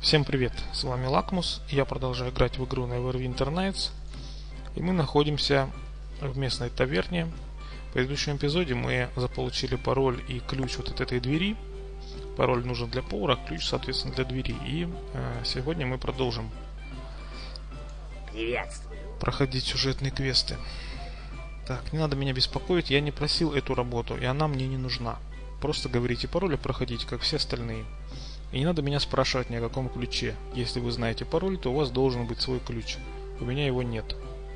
Всем привет, с вами Лакмус, я продолжаю играть в игру Neverwinter Nights, и мы находимся в местной таверне. В предыдущем эпизоде мы заполучили пароль и ключ вот от этой двери. Пароль нужен для повара, ключ, соответственно, для двери. И сегодня мы продолжим проходить сюжетные квесты. Так, не надо меня беспокоить, я не просил эту работу, и она мне не нужна. Просто говорите пароль и проходите, как все остальные. И не надо меня спрашивать ни о каком ключе. Если вы знаете пароль, то у вас должен быть свой ключ. У меня его нет.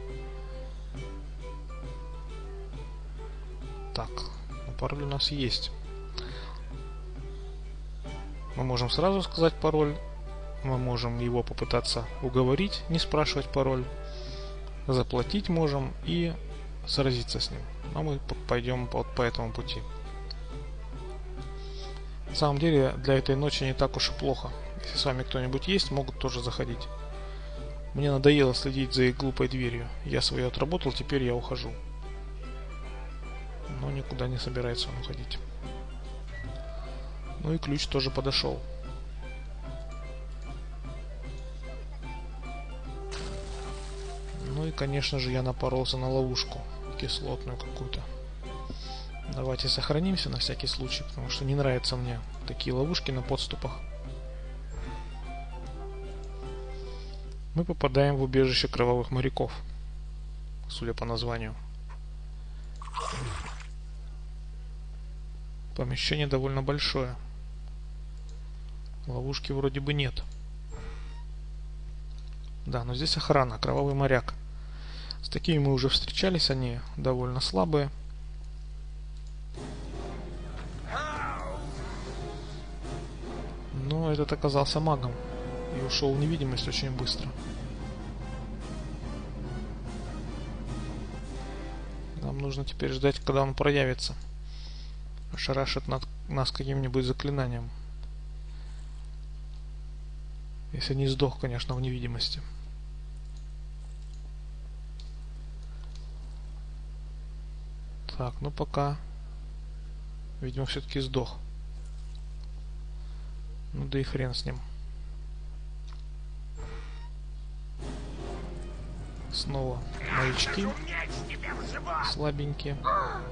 Так, пароль у нас есть. Мы можем сразу сказать пароль. Мы можем его попытаться уговорить, не спрашивать пароль. Заплатить можем и сразиться с ним. Но мы пойдем по этому пути. На самом деле, для этой ночи не так уж и плохо. Если с вами кто-нибудь есть, могут тоже заходить. Мне надоело следить за их глупой дверью. Я свое отработал, теперь я ухожу. Но никуда не собирается он уходить. Ну и ключ тоже подошел. Ну и, конечно же, я напоролся на ловушку кислотную какую-то. Давайте сохранимся на всякий случай, потому что не нравятся мне такие ловушки на подступах. Мы попадаем в убежище кровавых моряков, судя по названию. Помещение довольно большое. Ловушки вроде бы нет. Да, но здесь охрана, кровавый моряк. С такими мы уже встречались, они довольно слабые. Но этот оказался магом и ушел в невидимость очень быстро. Нам нужно теперь ждать, когда он проявится. Ошарашит нас каким-нибудь заклинанием. Если не сдох, конечно, в невидимости. Так, ну пока, видимо, все-таки сдох. Ну да и хрен с ним. Снова маячки. Слабенькие.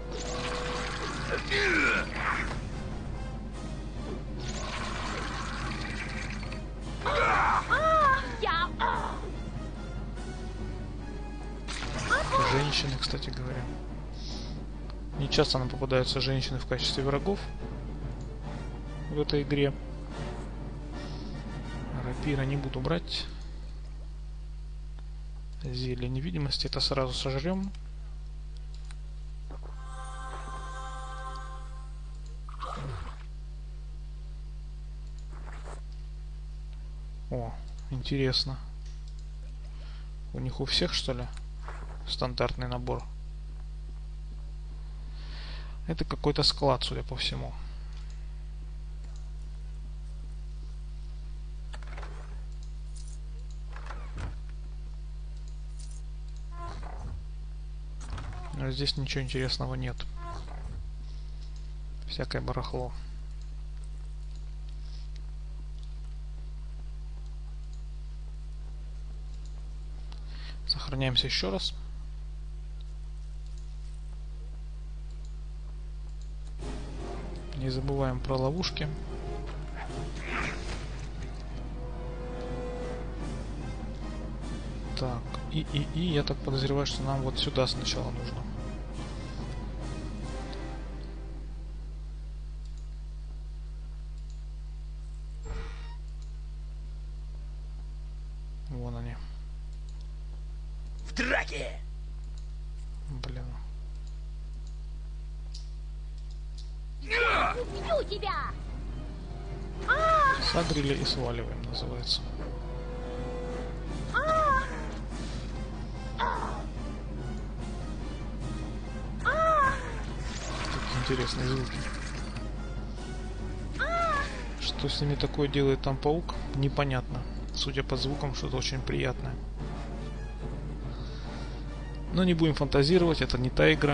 Женщины, кстати говоря. Не часто нам попадаются женщины в качестве врагов в этой игре. Рапира не буду брать. Зелье невидимости, это сразу сожрем. О, интересно. У них у всех, что ли, стандартный набор? Это какой-то склад, судя по всему. Но здесь ничего интересного нет. Всякое барахло. Сохраняемся еще раз. Не забываем про ловушки. Так, и я так подозреваю, что нам вот сюда сначала нужно. Вон они. В драке! Блин. Убью тебя! Согрели и сваливаем, называется. Такие интересные звуки. Что с ними такое делает там паук, непонятно. Судя по звукам, что-то очень приятное. Но не будем фантазировать, это не та игра,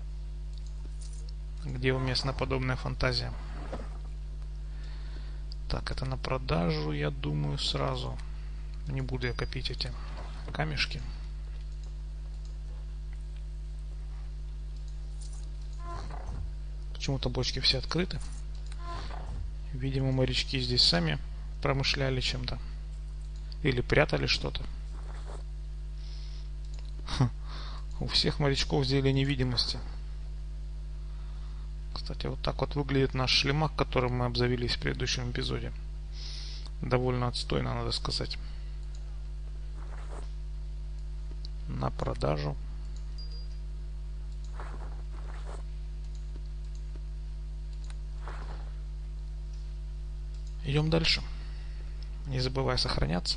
где уместна подобная фантазия. Так, это на продажу, я думаю, сразу. Не буду я копить эти камешки. Почему-то бочки все открыты. Видимо, морячки здесь сами промышляли чем-то. Или прятали что-то. У всех морячков зелье невидимости. Кстати, вот так вот выглядит наш шлемак, которым мы обзавелись в предыдущем эпизоде. Довольно отстойно, надо сказать. На продажу. Идем дальше. Не забывай сохраняться.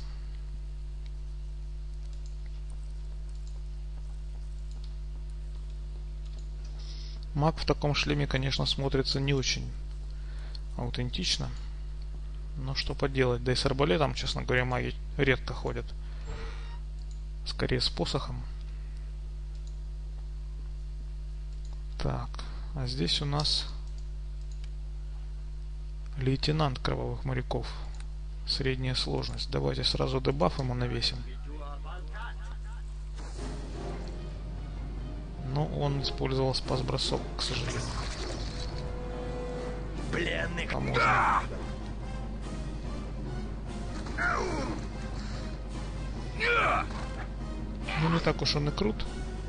Маг в таком шлеме, конечно, смотрится не очень аутентично. Но что поделать. Да и с арбалетом, честно говоря, маги редко ходят. Скорее с посохом. Так, а здесь у нас лейтенант кровавых моряков. Средняя сложность. Давайте сразу дебаф ему навесим. Но он использовал спас-бросок, к сожалению. Пленных. Поможем. Ну, не так уж он и крут.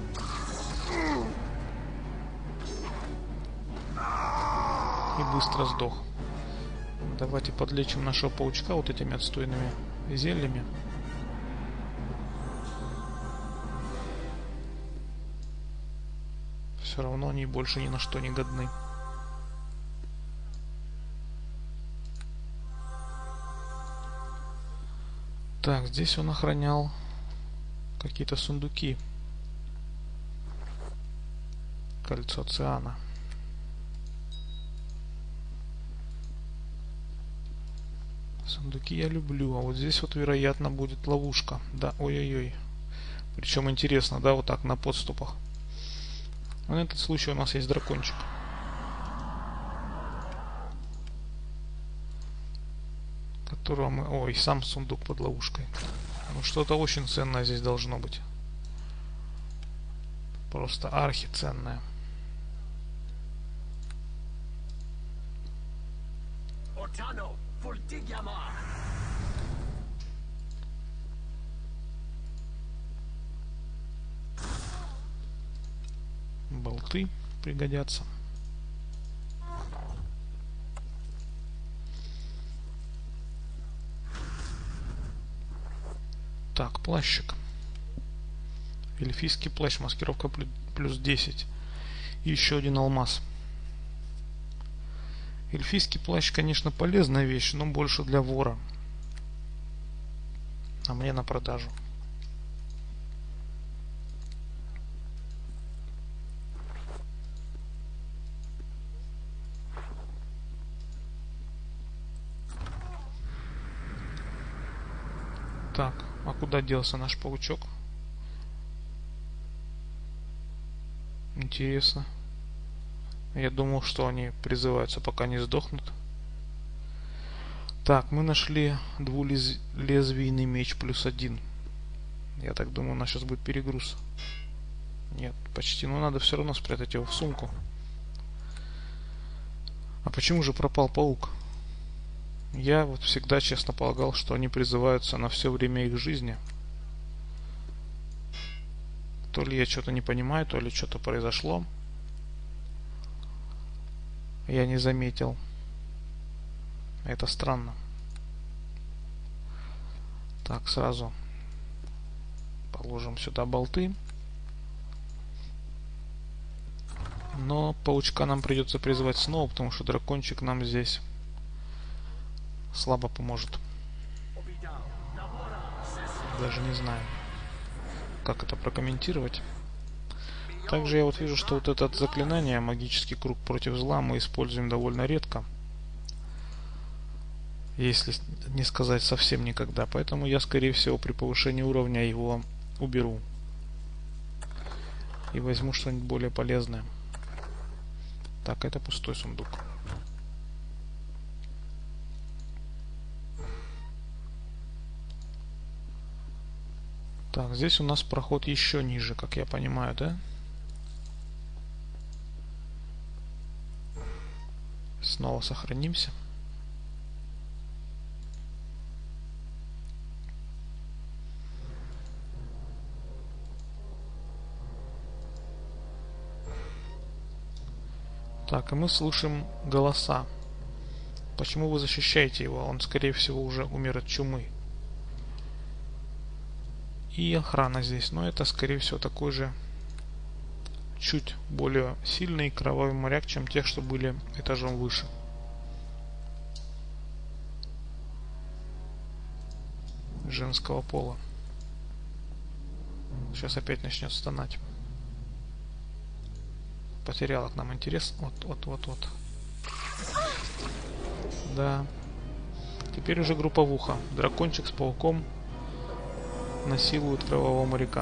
И быстро сдох. Давайте подлечим нашего паучка вот этими отстойными зельями. Все равно они больше ни на что не годны. Так, здесь он охранял какие-то сундуки. Кольцо циана. Сундуки я люблю, а вот здесь вот, вероятно, будет ловушка. Да, ой-ой-ой. Причем интересно, да, вот так на подступах. Но на этот случай у нас есть дракончик. Которого мы... Ой, сам сундук под ловушкой. Ну, что-то очень ценное здесь должно быть. Просто архиценное. Болты пригодятся. Так, плащик. Эльфийский плащ, маскировка плюс 10. И еще один алмаз. Эльфийский плащ, конечно, полезная вещь, но больше для вора. А мне на продажу. Так, а куда делся наш паучок? Интересно. Я думал, что они призываются, пока не сдохнут. Так, мы нашли двулезвийный меч плюс 1. Я так думаю, у нас сейчас будет перегруз. Нет, почти. Но надо все равно спрятать его в сумку. А почему же пропал паук? Я вот всегда честно полагал, что они призываются на все время их жизни. То ли я что-то не понимаю, то ли что-то произошло. Я не заметил. Это странно. Так, сразу положим сюда болты. Но паучка нам придется призывать снова, потому что дракончик нам здесь слабо поможет. Даже не знаю, как это прокомментировать. Также я вот вижу, что вот это заклинание, магический круг против зла, мы используем довольно редко. Если не сказать совсем никогда. Поэтому я, скорее всего, при повышении уровня его уберу. И возьму что-нибудь более полезное. Так, это пустой сундук. Так, здесь у нас проход еще ниже, как я понимаю, да? Снова сохранимся. Так, и мы слушаем голоса. Почему вы защищаете его? Он, скорее всего, уже умер от чумы. И охрана здесь. Но это, скорее всего, такой же чуть более сильный кровавый моряк, чем тех, что были этажом выше. Женского пола. Сейчас опять начнет стонать. Потеряла к нам интерес. Вот. Да. Теперь уже групповуха. Дракончик с пауком насилуют кровавого моряка.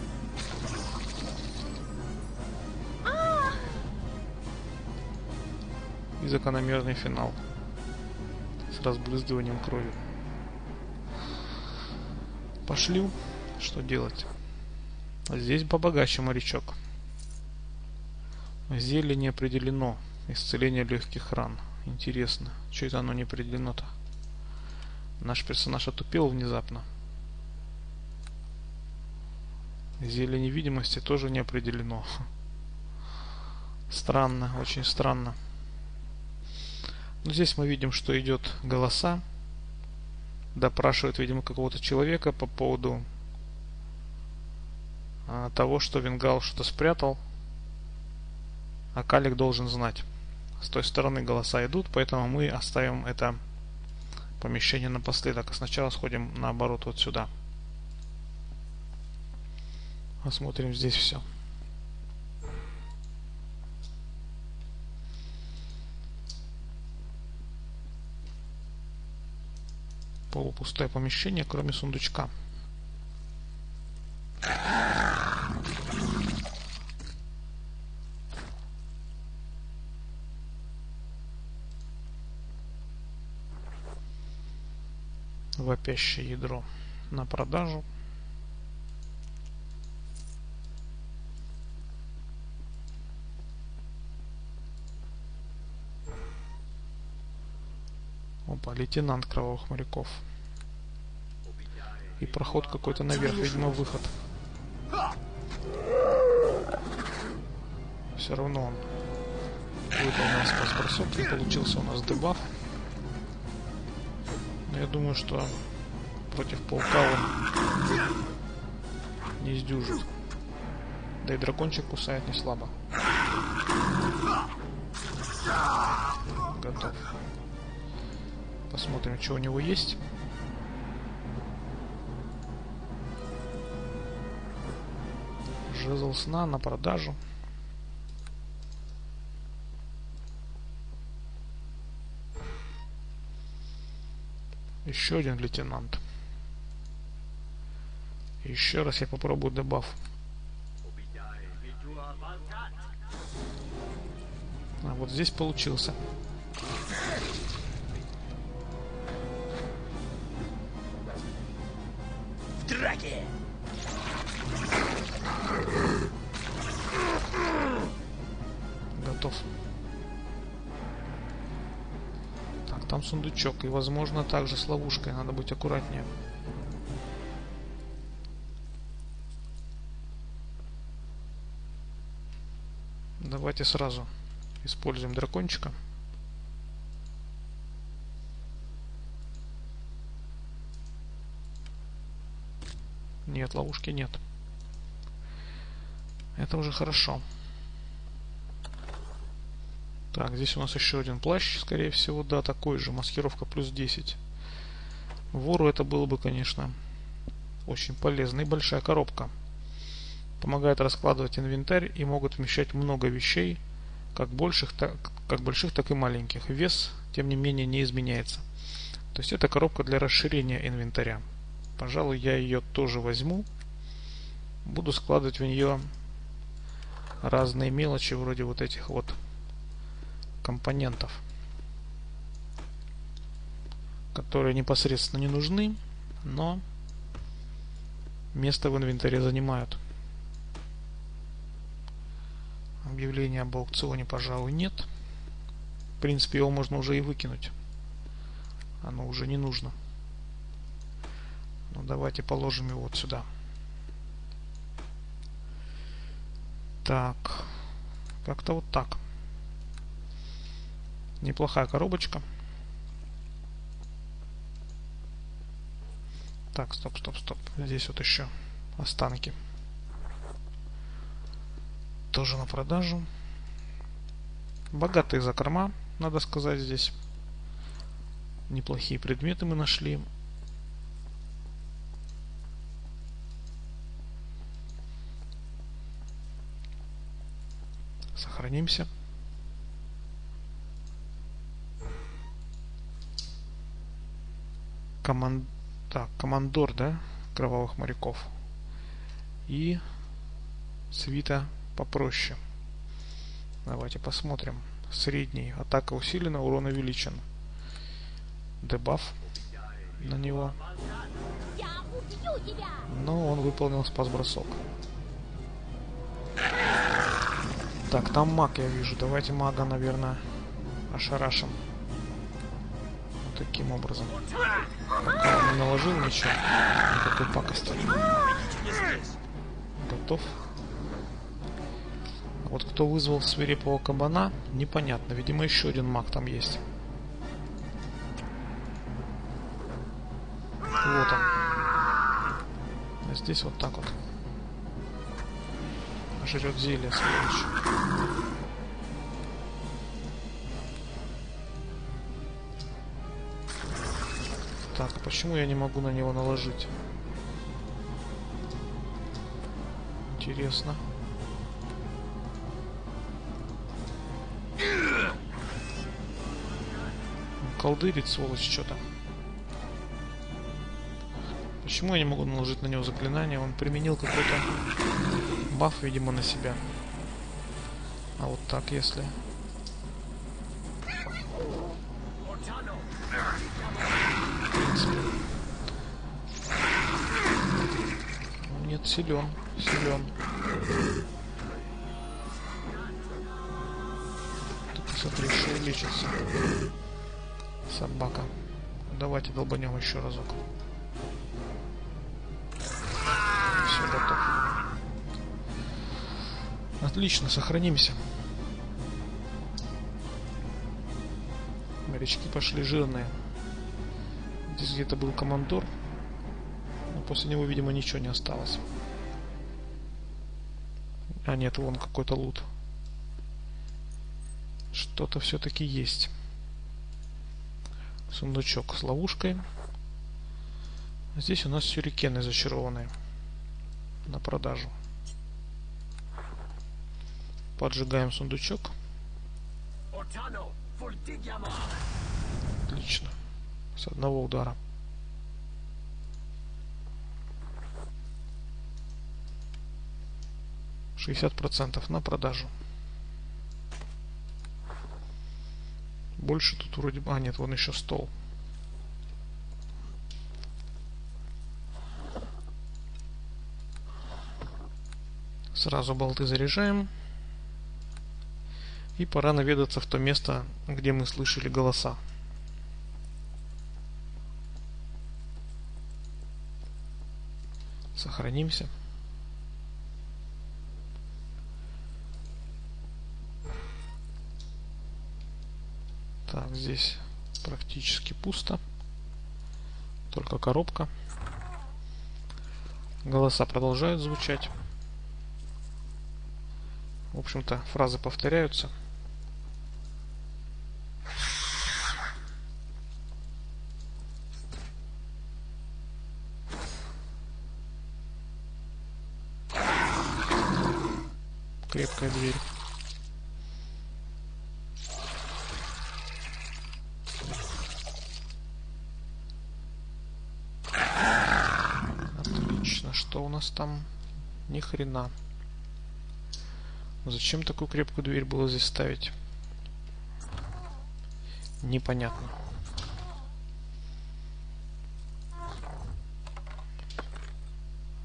И закономерный финал. С разбрызгиванием крови. Пошли. Что делать? Здесь побогаче морячок. Зелье не определено. Исцеление легких ран. Интересно, что это оно не определено-то? Наш персонаж отупел внезапно. Зелье невидимости тоже не определено. Странно, очень странно. Но здесь мы видим, что идет голоса. Допрашивает, видимо, какого-то человека по поводу того, что Вингал что-то спрятал. А Калик должен знать. С той стороны голоса идут, поэтому мы оставим это помещение напоследок. А сначала сходим наоборот вот сюда. Осмотрим здесь все. Полупустое помещение, кроме сундучка. Вопящее ядро на продажу. Опа, лейтенант кровавых моряков. И проход какой-то наверх, видимо, выход. Все равно он выполнил спас-бросок, не получился у нас дебаф. Но я думаю, что против паука он не сдюжит. Да и дракончик кусает не слабо. Готов. Посмотрим, что у него есть. Жезл сна на продажу. Еще один лейтенант. Еще раз я попробую дебаф. А вот здесь получился. В драке! Готов. Так, там сундучок. И, возможно, также с ловушкой. Надо быть аккуратнее. Давайте сразу используем дракончика. Нет, ловушки нет. Это уже хорошо. Так, здесь у нас еще один плащ, скорее всего, да, такой же. Маскировка плюс 10. Вору это было бы, конечно, очень полезно. И большая коробка. Помогает раскладывать инвентарь и могут вмещать много вещей, как больших, так и маленьких. Вес, тем не менее, не изменяется. То есть это коробка для расширения инвентаря. Пожалуй, я ее тоже возьму. Буду складывать в нее разные мелочи, вроде вот этих вот компонентов, которые непосредственно не нужны, но место в инвентаре занимают. Объявления об аукционе, пожалуй, нет. В принципе, его можно уже и выкинуть. Оно уже не нужно. Ну, давайте положим его вот сюда. Так. Как-то вот так. Неплохая коробочка. Так, стоп. Здесь вот еще останки. Тоже на продажу. Богатые закрома, надо сказать, здесь. Неплохие предметы мы нашли. Сохранимся. Командор, да? Кровавых моряков. И свита попроще. Давайте посмотрим. Средний. Атака усилена, урон увеличен. Дебаф на него. Но он выполнил спас-бросок. Так, там маг я вижу. Давайте мага, наверное, ошарашим. Вот таким образом. Пока он не наложил ничего. Никакой пакости. Готов. Вот кто вызвал свирепого кабана, непонятно. Видимо, еще один маг там есть. Вот он. А здесь вот так вот. Жрет зелье сволочь. Так, а почему я не могу на него наложить? Интересно. Колдырит, сволочь, что-то. Почему я не могу наложить на него заклинание? Он применил какой-то баф, видимо, на себя. А вот так, если... В принципе. Нет, силен. Ты посмотри, что лечится. Собака. Давайте долбанем еще разок. Все, готов. Отлично, сохранимся. Морячки пошли жирные. Здесь где-то был командор. Но после него, видимо, ничего не осталось. А нет, вон какой-то лут. Что-то все-таки есть. Сундучок с ловушкой. Здесь у нас сюрикены зачарованные. На продажу. Поджигаем сундучок. Отлично. С одного удара. %60 на продажу. Больше тут вроде бы... А, нет, вон еще стол. Сразу болты заряжаем. И пора наведаться в то место, где мы слышали голоса. Сохранимся. Так, здесь практически пусто. Только коробка. Голоса продолжают звучать. В общем-то, фразы повторяются. Крепкая дверь. Отлично. Что у нас там? Ни хрена. Зачем такую крепкую дверь было здесь ставить? Непонятно.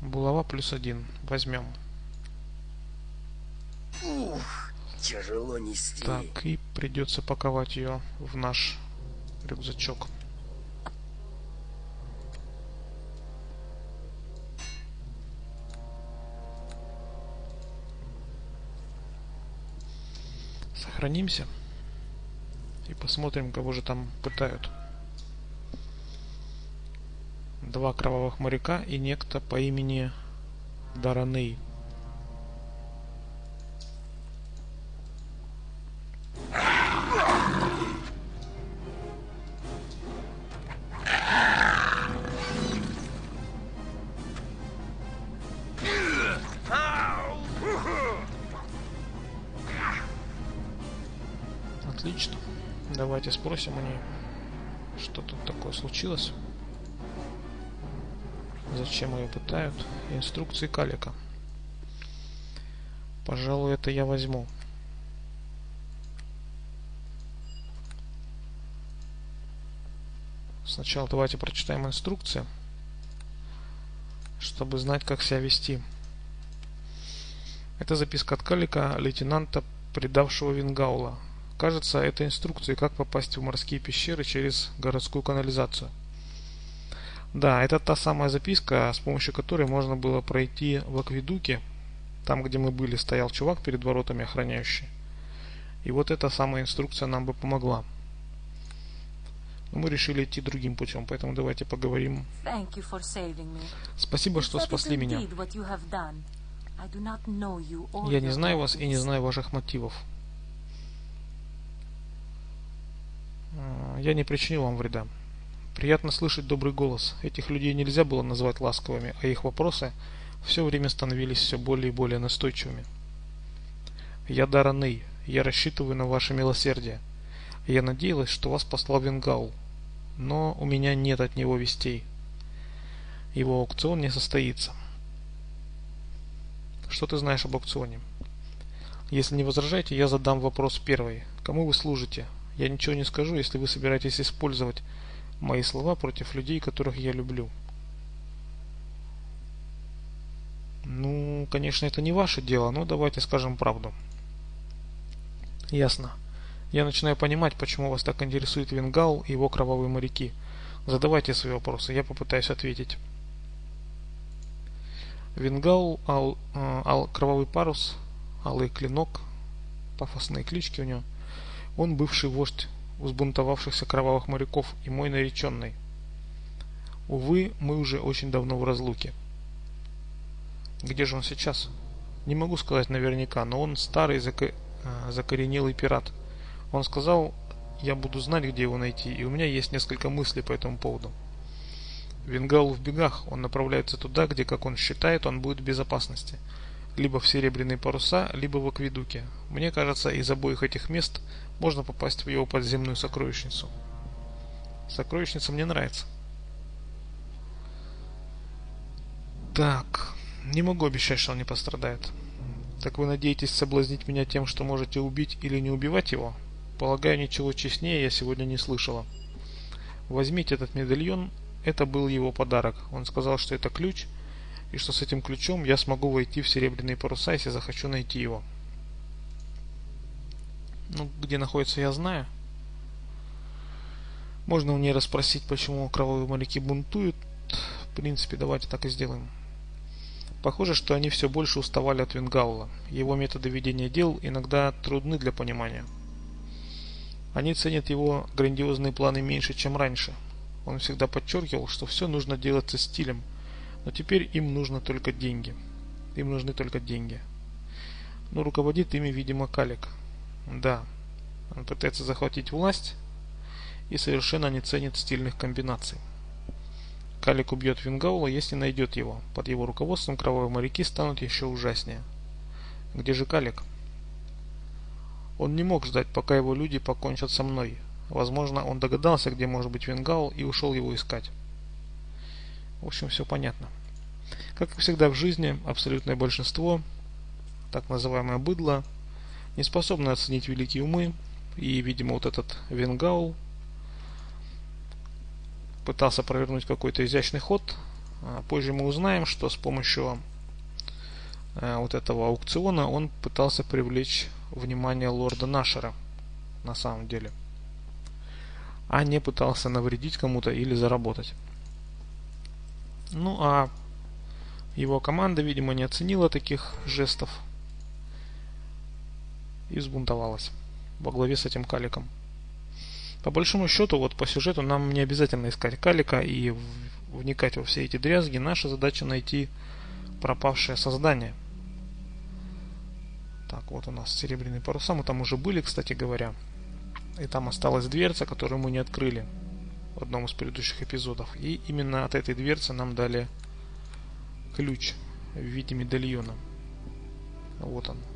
Булава +1. Возьмем. Ух, тяжело нести. Так, и придется паковать ее в наш рюкзачок. Сохранимся и посмотрим, кого же там пытают. 2 кровавых моряка и некто по имени Дараней. Отлично. Давайте спросим у нее, что тут такое случилось. Зачем ее пытают? Инструкции Калика. Пожалуй, это я возьму. Сначала давайте прочитаем инструкции, чтобы знать, как себя вести. Это записка от Калика, лейтенанта, предавшего Вингаула. Кажется, это инструкции, как попасть в морские пещеры через городскую канализацию. Да, это та самая записка, с помощью которой можно было пройти в акведуке. Там, где мы были, стоял чувак перед воротами охраняющий. И вот эта самая инструкция нам бы помогла. Но мы решили идти другим путем, поэтому давайте поговорим. Спасибо, что спасли меня. Я не знаю вас и не знаю ваших мотивов. Я не причинил вам вреда. Приятно слышать добрый голос. Этих людей нельзя было назвать ласковыми, а их вопросы все время становились все более и более настойчивыми. Я Дараней. Я рассчитываю на ваше милосердие. Я надеялась, что вас послал Вингаул, но у меня нет от него вестей. Его аукцион не состоится. Что ты знаешь об аукционе? Если не возражаете, я задам вопрос первый. Кому вы служите? Я ничего не скажу, если вы собираетесь использовать мои слова против людей, которых я люблю. Ну, конечно, это не ваше дело, но давайте скажем правду. Ясно. Я начинаю понимать, почему вас так интересует Вингаул и его кровавые моряки. Задавайте свои вопросы, я попытаюсь ответить. Вингаул, кровавый парус, алый клинок, пафосные клички у него. Он бывший вождь взбунтовавшихся кровавых моряков и мой нареченный. Увы, мы уже очень давно в разлуке. Где же он сейчас? Не могу сказать наверняка, но он старый закоренелый пират. Он сказал, я буду знать, где его найти, и у меня есть несколько мыслей по этому поводу. Вингаул в бегах, он направляется туда, где, как он считает, он будет в безопасности. Либо в Серебряные паруса, либо в акведуке. Мне кажется, из обоих этих мест можно попасть в его подземную сокровищницу. Сокровищница мне нравится. Так, не могу обещать, что он не пострадает. Так вы надеетесь соблазнить меня тем, что можете убить или не убивать его? Полагаю, ничего честнее я сегодня не слышала. Возьмите этот медальон, это был его подарок. Он сказал, что это ключ, и что с этим ключом я смогу войти в Серебряные паруса, если захочу найти его. Ну, где находится, я знаю. Можно у нее расспросить, почему кровавые моряки бунтуют. В принципе, давайте так и сделаем. Похоже, что они все больше уставали от Вингаула. Его методы ведения дел иногда трудны для понимания. Они ценят его грандиозные планы меньше, чем раньше. Он всегда подчеркивал, что все нужно делать со стилем. Но теперь им нужны только деньги. Им нужны только деньги. Но руководит ими, видимо, Калик. Да, он пытается захватить власть и совершенно не ценит стильных комбинаций. Калик убьет Вингаула, если найдет его. Под его руководством кровавые моряки станут еще ужаснее. Где же Калик? Он не мог ждать, пока его люди покончат со мной. Возможно, он догадался, где может быть Вингаул, и ушел его искать. В общем, все понятно. Как и всегда в жизни, абсолютное большинство, так называемое быдло, не способно оценить великие умы, и, видимо, вот этот Вингаул пытался провернуть какой-то изящный ход, Позже мы узнаем, что с помощью вот этого аукциона он пытался привлечь внимание лорда Нашера на самом деле, а не пытался навредить кому-то или заработать. Ну а его команда, видимо, не оценила таких жестов и взбунтовалась во главе с этим Каликом. По большому счету, вот по сюжету нам не обязательно искать Калика и вникать во все эти дрязги. Наша задача найти пропавшее создание. Так, вот у нас серебряные паруса. Мы там уже были, кстати говоря. И там осталась дверца, которую мы не открыли в одном из предыдущих эпизодов. И именно от этой дверцы нам дали ключ в виде медальона. Вот он.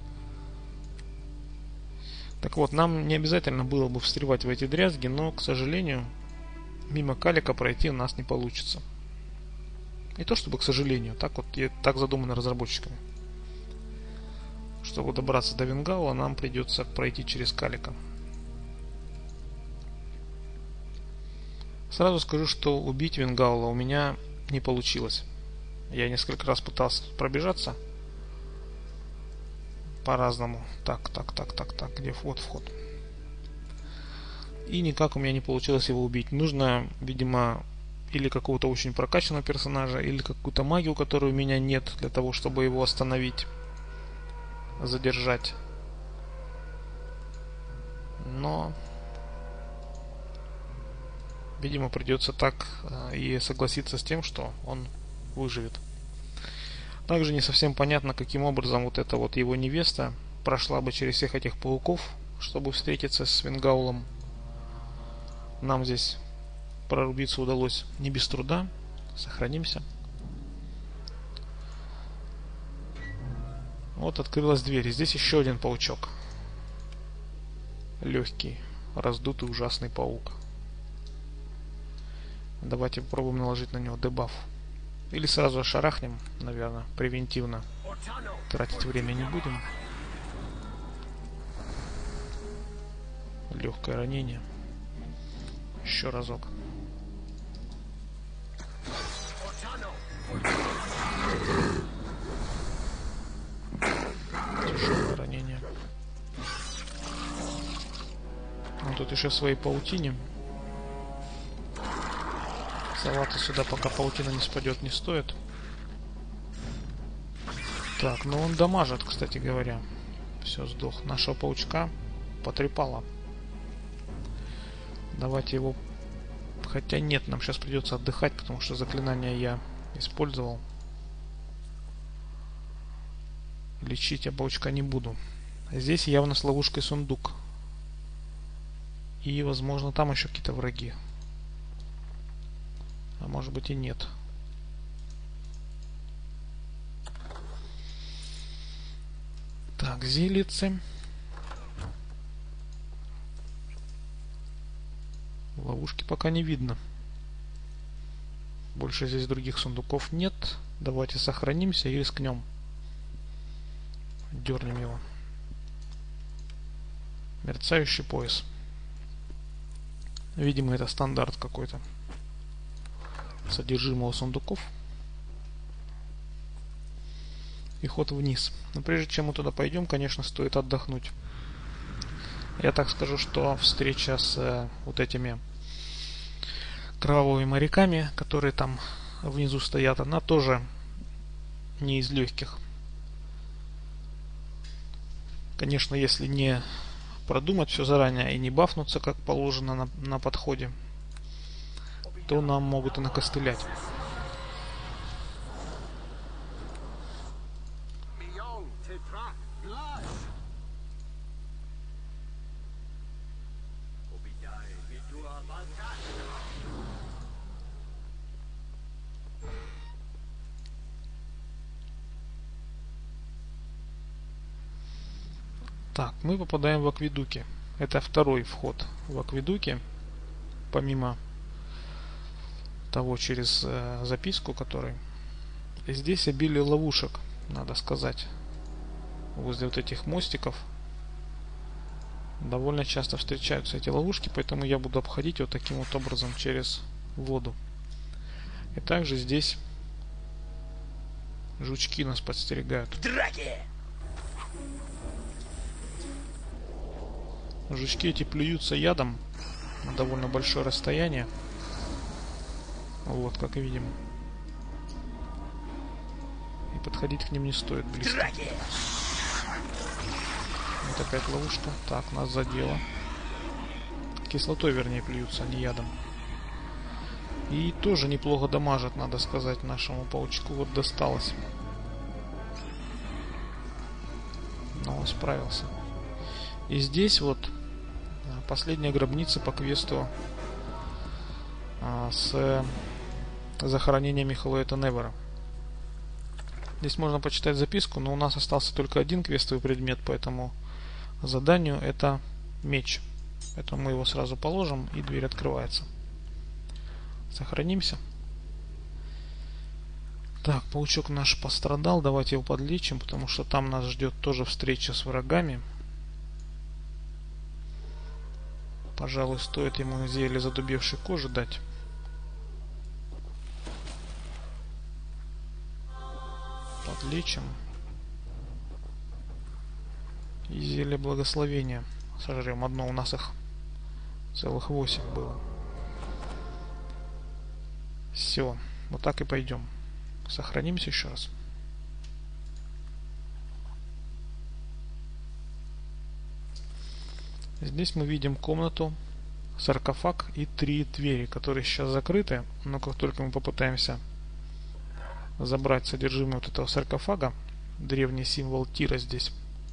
Так вот, нам не обязательно было бы встревать в эти дрязги, но, к сожалению, мимо Калика пройти у нас не получится. Не то чтобы к сожалению, так задумано разработчиками. Чтобы добраться до Венгаула, нам придется пройти через Калика. Сразу скажу, что убить Венгаула у меня не получилось. Я несколько раз пытался пробежаться по-разному. Так, где вот вход. И никак у меня не получилось его убить. Нужно, видимо, или какого-то очень прокачанного персонажа, или какую-то магию, которой у меня нет, для того, чтобы его остановить, задержать. Но, видимо, придется так и согласиться с тем, что он выживет. Также не совсем понятно, каким образом вот эта вот его невеста прошла бы через всех этих пауков, чтобы встретиться с Венгаулом. Нам здесь прорубиться удалось не без труда. Сохранимся. Вот открылась дверь. И здесь еще один паучок. Легкий, раздутый, ужасный паук. Давайте попробуем наложить на него дебаф. Или сразу шарахнем, наверное, превентивно. Тратить время не будем. Легкое ранение. Еще разок. Тяжелое ранение. Он тут еще в своей паутине. Соваться сюда, пока паутина не спадет, не стоит. Так, ну он дамажит, кстати говоря. Все, сдох. Нашего паучка потрепало. Давайте его... Хотя нет, нам сейчас придется отдыхать, потому что заклинание я использовал. Лечить я паучка не буду. Здесь явно с ловушкой сундук. И, возможно, там еще какие-то враги. А может быть и нет. Так, зелицы. Ловушки пока не видно. Больше здесь других сундуков нет. Давайте сохранимся и рискнем. Дернем его. Мерцающий пояс. Видимо, это стандарт какой-то содержимого сундуков. И ход вниз. Но прежде чем мы туда пойдем, конечно, стоит отдохнуть. Я так скажу, что встреча с вот этими кровавыми моряками, которые там внизу стоят, она тоже не из легких. Конечно, если не продумать все заранее и не бафнуться, как положено на подходе, то нам могут и накостылять. Так, мы попадаем в акведуки. Это второй вход в акведуки, помимо того через записку, который... И здесь обилие ловушек, надо сказать. Возле вот этих мостиков довольно часто встречаются эти ловушки, поэтому я буду обходить вот таким вот образом через воду. И также здесь Жучки нас подстерегают. Драки! Жучки эти плюются ядом на довольно большое расстояние. Вот, как видим. И подходить к ним не стоит близко. Драки! Вот опять ловушка. Так, нас задело. Кислотой, вернее, плюются, а не ядом. И тоже неплохо дамажит, надо сказать, нашему паучку. Вот досталось. Но он справился. И здесь вот последняя гробница по квесту с захоронением Михалуэта Невера. Здесь можно почитать записку, но у нас остался только один квестовый предмет, поэтому заданию это меч. Поэтому мы его сразу положим, и дверь открывается. Сохранимся. Так, паучок наш пострадал. Давайте его подлечим, потому что там нас ждет тоже встреча с врагами. Пожалуй, стоит ему зелье задубевшей кожи дать. Подлечим. И зелье благословения сожрем. Одно, у нас их целых 8 было. Все, вот так и пойдем. Сохранимся еще раз. Здесь мы видим комнату, саркофаг и 3 двери, которые сейчас закрыты. Но как только мы попытаемся забрать содержимое вот этого саркофага, древний символ Тира здесь,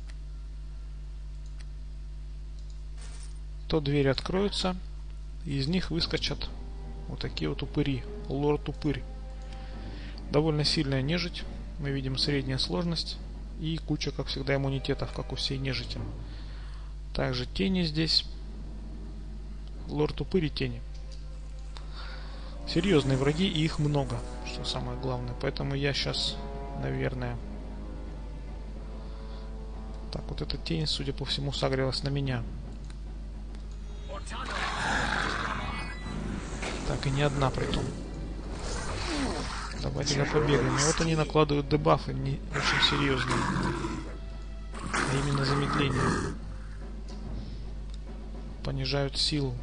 то двери откроются, и из них выскочат вот такие вот упыри. Лорд-упырь. Довольно сильная нежить. Мы видим средняя сложность и куча, как всегда, иммунитетов, как у всей нежити. Также тени здесь. Лорд-упырь и тени. Серьезные враги, и их много, что самое главное. Поэтому я сейчас, наверное... Так, вот эта тень, судя по всему, сагрилась на меня. Так, и не одна при том. Давайте побегаем. И вот они накладывают дебафы не очень серьезные. А именно замедление. Понижают силу.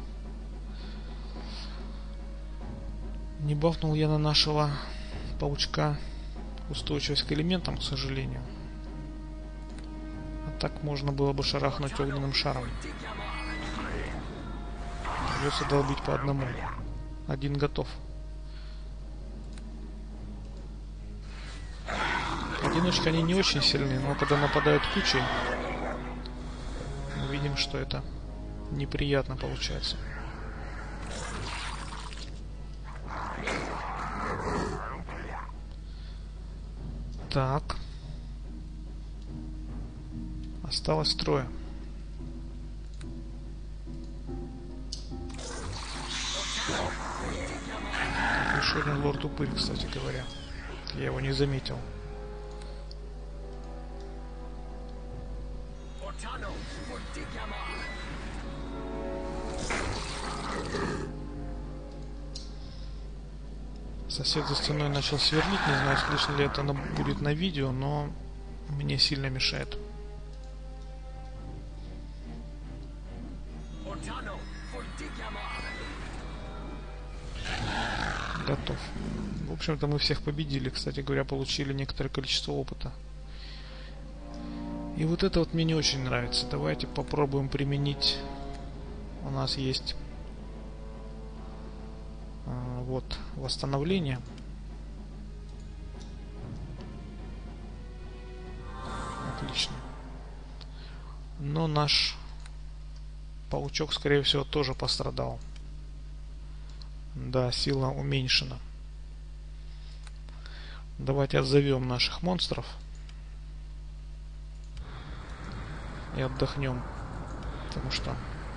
Не бафнул я на нашего паучка устойчивость к элементам, к сожалению. А так можно было бы шарахнуть огненным шаром. Придется долбить по одному. Один готов. Одиночка они не очень сильны, но когда нападают кучей, мы видим, что это неприятно получается. Так. Осталось 3. Еще один лорд-упырь, кстати говоря. Я его не заметил. Сосед за стеной начал сверлить. Не знаю, слышно ли это будет на видео, но мне сильно мешает. Готов. В общем-то, мы всех победили. Кстати говоря, получили некоторое количество опыта. И вот это вот мне не очень нравится. Давайте попробуем применить. У нас есть вот восстановление. Отлично. Но наш паучок, скорее всего, тоже пострадал. Да, сила уменьшена. Давайте отзовем наших монстров и отдохнем, потому что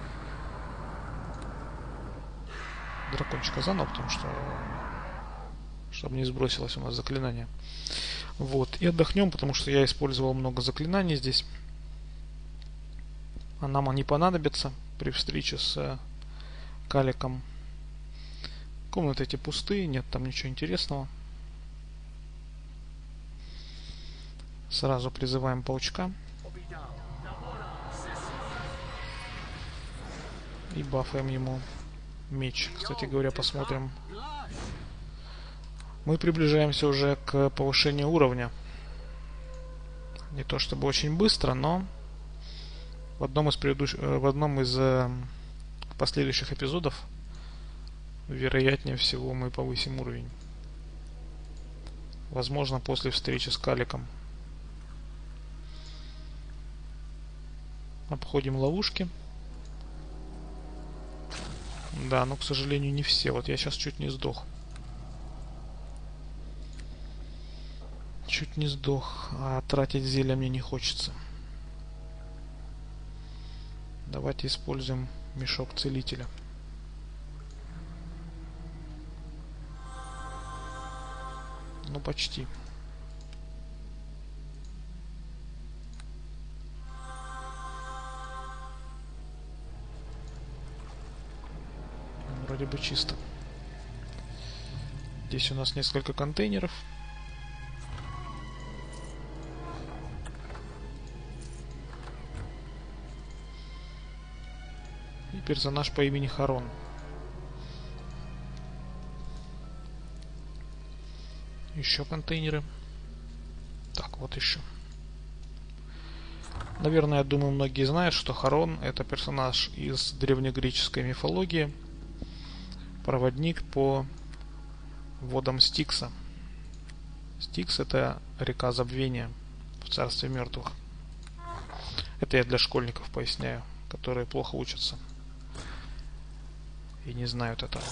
дракончика заново, потому что чтобы не сбросилось у нас заклинание. Вот, и отдохнем, потому что я использовал много заклинаний здесь, а нам они понадобятся при встрече с Каликом. Комнаты эти пустые, нет там ничего интересного. Сразу призываем паучка. И бафаем ему меч. Кстати говоря, посмотрим. Мы приближаемся уже к повышению уровня. Не то чтобы очень быстро, но в одном из последующих эпизодов, вероятнее всего, мы повысим уровень. Возможно, после встречи с Каликом. Обходим ловушки. Да, но, к сожалению, не все. Вот я сейчас чуть не сдох. Чуть не сдох, а тратить зелья мне не хочется. Давайте используем мешок целителя. Ну, почти. Вроде бы чисто. Здесь у нас несколько контейнеров. И персонаж по имени Харон. Еще контейнеры. Так, вот еще. Наверное, я думаю, многие знают, что Харон — это персонаж из древнегреческой мифологии. Проводник по водам Стикса. Стикс — это река забвения в царстве мертвых. Это я для школьников поясняю, которые плохо учатся и не знают этого.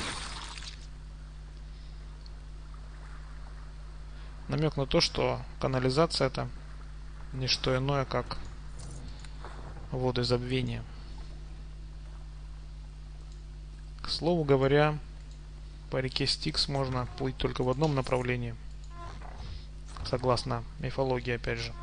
Намек на то, что канализация — это не что иное, как воды забвения. К слову говоря, по реке Стикс можно плыть только в одном направлении, согласно мифологии, опять же.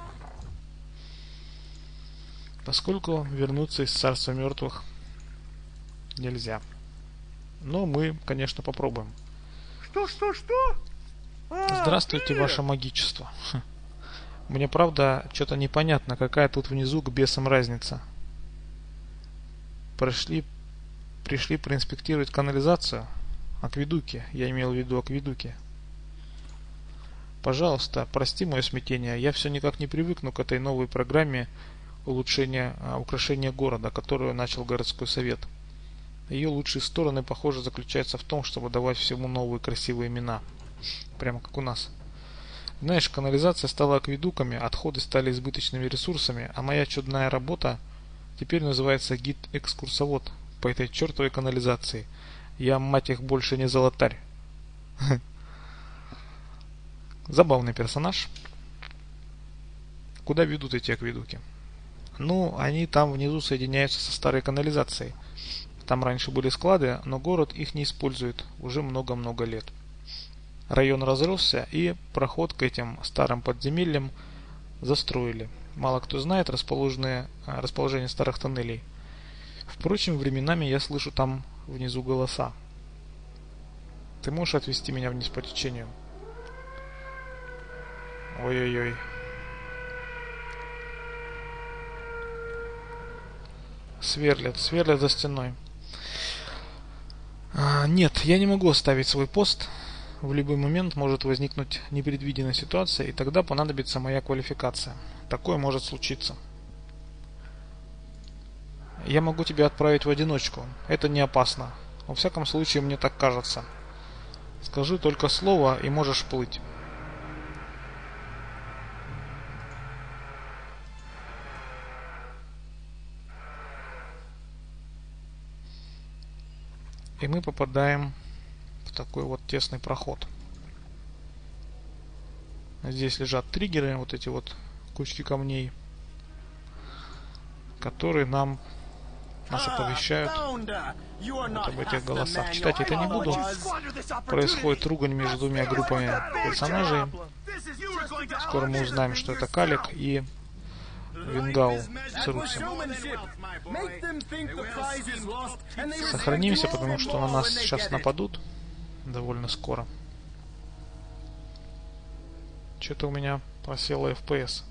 Поскольку вернуться из царства мертвых нельзя. Но мы, конечно, попробуем. Что? Здравствуйте, ваше магичество. Мне, правда, что-то непонятно, какая тут внизу к бесам разница. Пришли проинспектировать канализацию. Акведуки. Я имел в виду акведуки. Пожалуйста, прости мое смятение. Я все никак не привыкну к этой новой программе украшения города, которую начал городской совет. Ее лучшие стороны, похоже, заключаются в том, чтобы давать всему новые красивые имена. Прямо как у нас. Знаешь, канализация стала акведуками, отходы стали избыточными ресурсами, а моя чудная работа теперь называется гид-экскурсовод по этой чертовой канализации. Я, мать их, больше не золотарь. Забавный персонаж. Куда ведут эти акведуки? Ну, они там внизу соединяются со старой канализацией. Там раньше были склады, но город их не использует уже много-много лет. Район разросся, и проход к этим старым подземельям застроили. Мало кто знает расположение старых тоннелей. Впрочем, временами я слышу там внизу голоса. Ты можешь отвести меня вниз по течению? Ой-ой-ой. Сверлят за стеной. Нет, я не могу оставить свой пост. В любой момент может возникнуть непредвиденная ситуация, и тогда понадобится моя квалификация. Такое может случиться. Я могу тебя отправить в одиночку. Это не опасно. Во всяком случае, мне так кажется. Скажи только слово, и можешь плыть. И мы попадаем в такой вот тесный проход. Здесь лежат триггеры, вот эти вот кучки камней, которые нас оповещают вот об этих голосах. Читать это не буду. Происходит ругань между двумя группами персонажей. Скоро мы узнаем, что это Калик и Вингау Церуси. Сохранимся, потому что на нас сейчас нападут довольно скоро. Что-то у меня Просела FPS.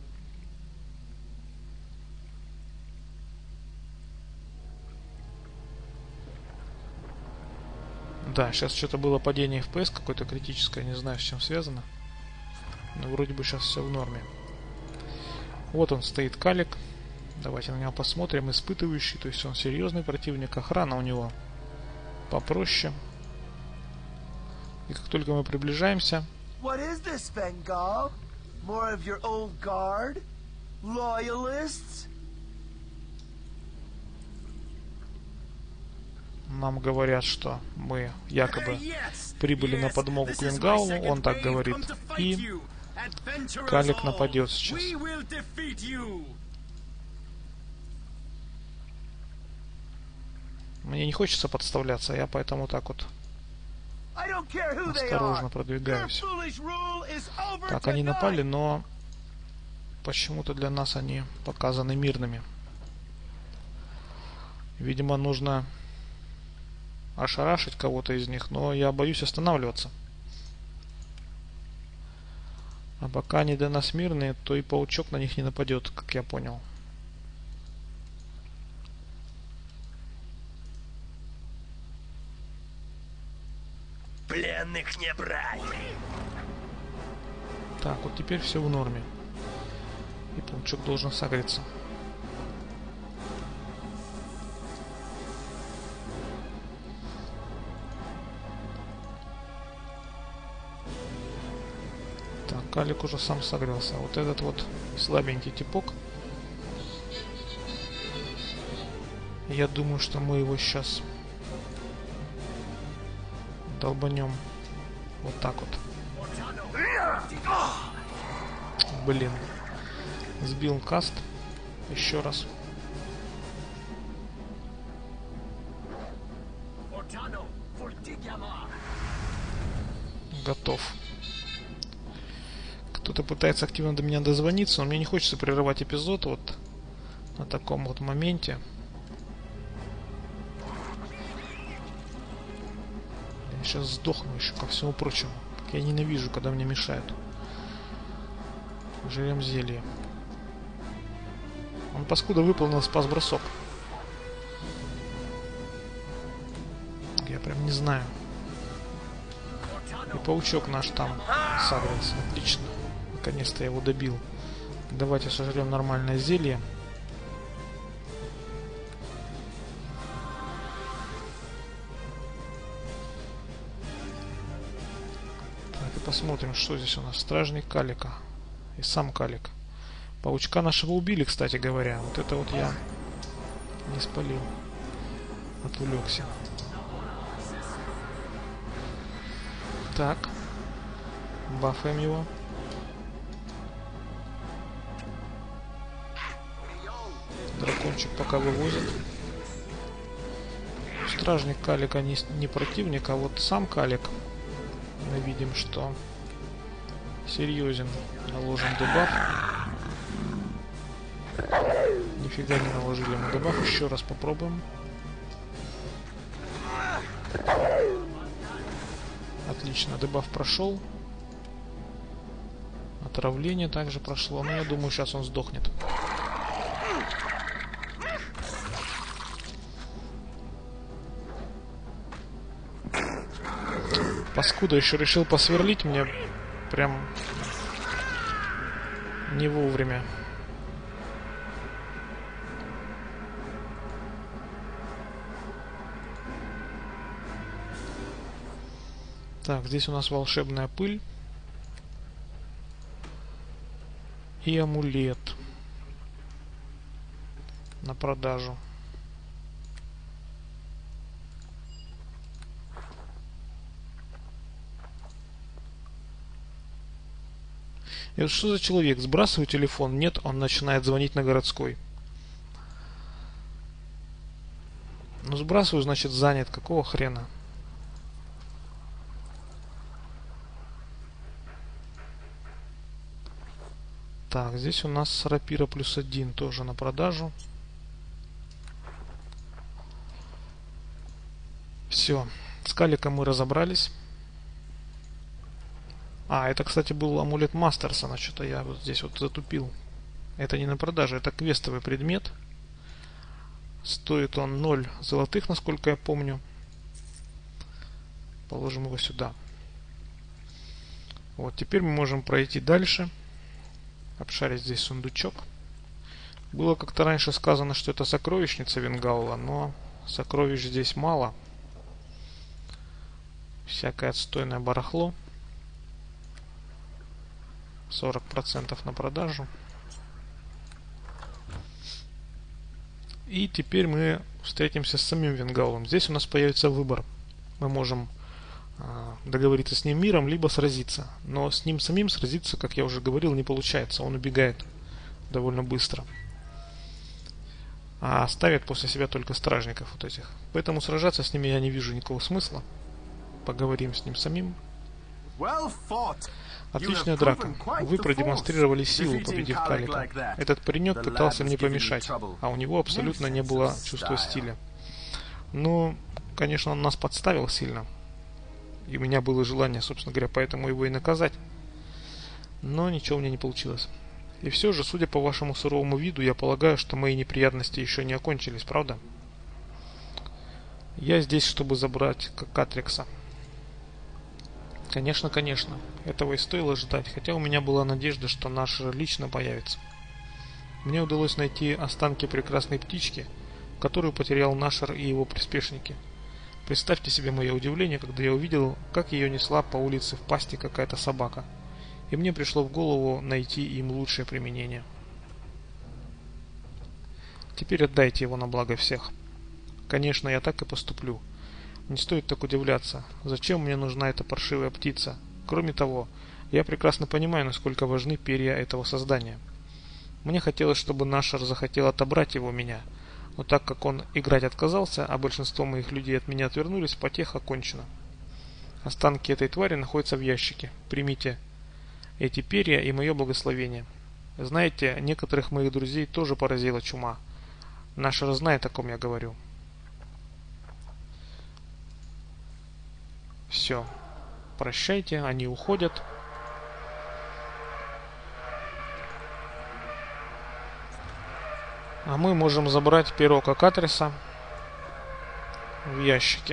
Да, сейчас что-то было падение FPS какое-то критическое, не знаю, с чем связано. Но вроде бы сейчас все в норме. Вот он стоит, Калик. Давайте на него посмотрим. Испытывающий, то есть он серьезный противник. Охрана у него попроще. И как только мы приближаемся... What is this, Vengov? More of your old guard? Loyalists? Нам говорят, что мы якобы прибыли на подмогу к Венгаулу. Он так говорит. И Калик нападет сейчас. Мне не хочется подставляться, я поэтому так вот осторожно продвигаюсь. Так, они напали, но почему-то для нас они показаны мирными. Видимо, нужно ошарашить кого-то из них, но я боюсь останавливаться. А пока они для нас мирные, то и паучок на них не нападет, как я понял. Пленных не брать. Так, вот теперь все в норме. И паучок должен согреться. Так, Калик уже сам согрелся. Вот этот вот слабенький типок. Я думаю, что мы его сейчас долбанем вот так вот. Блин. Сбил каст. Еще раз. Готов. Кто-то пытается активно до меня дозвониться, но мне не хочется прерывать эпизод вот на таком вот моменте. Я сейчас сдохну еще, ко всему прочему. Как я ненавижу, когда мне мешают. Жрем зелье. Он, паскуда, выполнил спас-бросок. Я прям не знаю. И паучок наш там сагрился. Отлично. Наконец-то я его добил. Давайте сожрем нормальное зелье. Так, и посмотрим, что здесь у нас. Стражник Калика. И сам Калик. Паучка нашего убили, кстати говоря. Вот это вот я не спалил. Отвлекся. Так. Бафаем его. Дракончик пока вывозит. Стражник Калика не противник, а вот сам Калик. Мы видим, что серьезен. Наложен дебаф. Нифига не наложили ему дебаф. Еще раз попробуем. Отлично, дебаф прошел. Отравление также прошло. Но я думаю, сейчас он сдохнет. Паскуда еще решил посверлить мне прям не вовремя. Так, здесь у нас волшебная пыль. И амулет. На продажу. И вот что за человек? Сбрасываю телефон. Нет, он начинает звонить на городской. Ну, сбрасываю, значит, занят. Какого хрена? Так, здесь у нас рапира +1 тоже на продажу. Все, с Каликом мы разобрались. А, это, кстати, был амулет Мастерсона. Что-то я вот здесь вот затупил. Это не на продаже, это квестовый предмет. Стоит он 0 золотых, насколько я помню. Положим его сюда. Вот, теперь мы можем пройти дальше. Обшарить здесь сундучок. Было как-то раньше сказано, что это сокровищница Венгаула, но сокровищ здесь мало. Всякое отстойное барахло. 40% на продажу. И теперь мы встретимся с самим Венгаулом. Здесь у нас появится выбор. Мы можем договориться с ним миром, либо сразиться. Но с ним самим сразиться, как я уже говорил, не получается. Он убегает довольно быстро. А оставит после себя только стражников вот этих. Поэтому сражаться с ними я не вижу никакого смысла. Поговорим с ним самим. Отличная драка. Вы продемонстрировали силу, победив Калика. Этот паренек пытался мне помешать, а у него абсолютно не было чувства стиля. Ну, конечно, он нас подставил сильно. И у меня было желание, собственно говоря, поэтому его и наказать. Но ничего у меня не получилось. И все же, судя по вашему суровому виду, я полагаю, что мои неприятности еще не окончились, правда? Я здесь, чтобы забрать Катрикса. Конечно, конечно. Этого и стоило ждать, хотя у меня была надежда, что Нашер лично появится. Мне удалось найти останки прекрасной птички, которую потерял Нашер и его приспешники. Представьте себе мое удивление, когда я увидел, как ее несла по улице в пасти какая-то собака. И мне пришло в голову найти им лучшее применение. Теперь отдайте его на благо всех. Конечно, я так и поступлю. Не стоит так удивляться. Зачем мне нужна эта паршивая птица? Кроме того, я прекрасно понимаю, насколько важны перья этого создания. Мне хотелось, чтобы Нашер захотел отобрать его у меня. Но так как он играть отказался, а большинство моих людей от меня отвернулись, потеха кончена. Останки этой твари находятся в ящике. Примите эти перья и мое благословение. Знаете, некоторых моих друзей тоже поразила чума. Нашер знает, о ком я говорю. Все. Прощайте, они уходят. А мы можем забрать перо Катриса в ящике.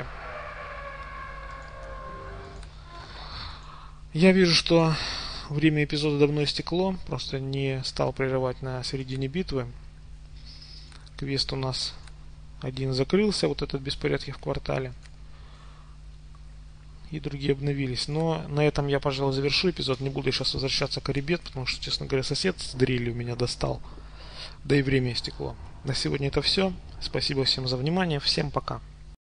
Я вижу, что время эпизода давно истекло. Просто не стал прерывать на середине битвы. Квест у нас один закрылся, вот этот беспорядки в квартале. И другие обновились. Но на этом я, пожалуй, завершу эпизод. Не буду сейчас возвращаться к Арибет, потому что, честно говоря, сосед с дрелью меня достал. Да и время истекло. На сегодня это все. Спасибо всем за внимание. Всем пока.